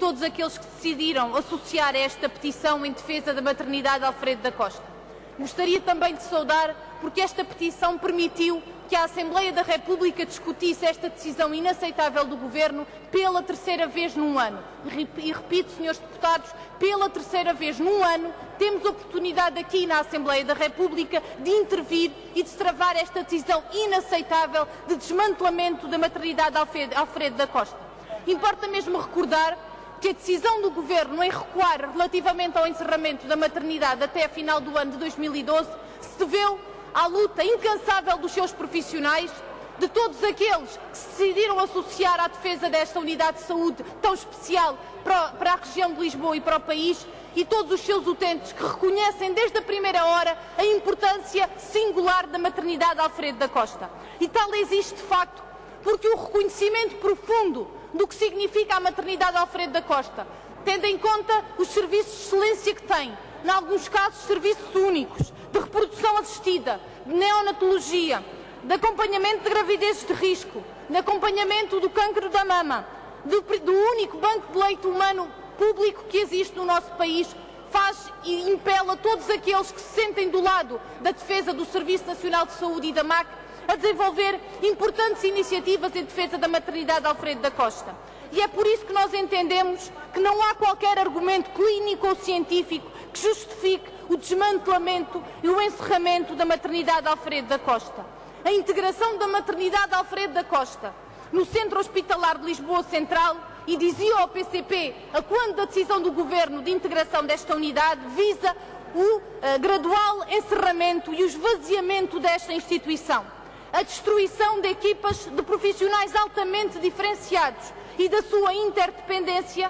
todos aqueles que decidiram associar a esta petição em defesa da maternidade Alfredo da Costa. Gostaria também de saudar porque esta petição permitiu que a Assembleia da República discutisse esta decisão inaceitável do Governo pela terceira vez num ano. E repito, senhores deputados, pela terceira vez num ano temos oportunidade aqui na Assembleia da República de intervir e de travar esta decisão inaceitável de desmantelamento da maternidade Alfredo da Costa. Importa mesmo recordar que a decisão do Governo em recuar relativamente ao encerramento da maternidade até a final do ano de 2012 se deveu à luta incansável dos seus profissionais, de todos aqueles que se decidiram associar à defesa desta unidade de saúde tão especial para a região de Lisboa e para o país, e todos os seus utentes que reconhecem desde a primeira hora a importância singular da maternidade Alfredo da Costa. E tal existe de facto porque o reconhecimento profundo do que significa a maternidade Alfredo da Costa, tendo em conta os serviços de excelência que tem, em alguns casos serviços únicos, de reprodução assistida, de neonatologia, de acompanhamento de gravidezes de risco, de acompanhamento do cancro da mama, do único banco de leite humano público que existe no nosso país, faz e impela todos aqueles que se sentem do lado da defesa do Serviço Nacional de Saúde e da MAC a desenvolver importantes iniciativas em defesa da maternidade Alfredo da Costa. E é por isso que nós entendemos que não há qualquer argumento clínico ou científico que justifique o desmantelamento e o encerramento da maternidade Alfredo da Costa. A integração da maternidade Alfredo da Costa no Centro Hospitalar de Lisboa Central, e dizia ao PCP, a quando da decisão do Governo de integração desta unidade, visa o gradual encerramento e o esvaziamento desta instituição. A destruição de equipas de profissionais altamente diferenciados e da sua interdependência,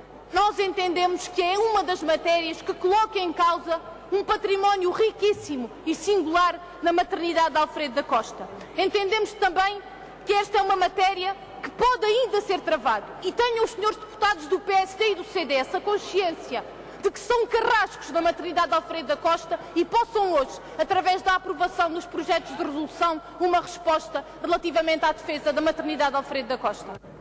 nós entendemos que é uma das matérias que coloca em causa um património riquíssimo e singular na maternidade Alfredo da Costa. Entendemos também que esta é uma matéria que pode ainda ser travada, e tenham os senhores deputados do PSD e do CDS a consciência de que são carrascos da maternidade Alfredo da Costa e possam hoje, através da aprovação dos projetos de resolução, uma resposta relativamente à defesa da maternidade Alfredo da Costa.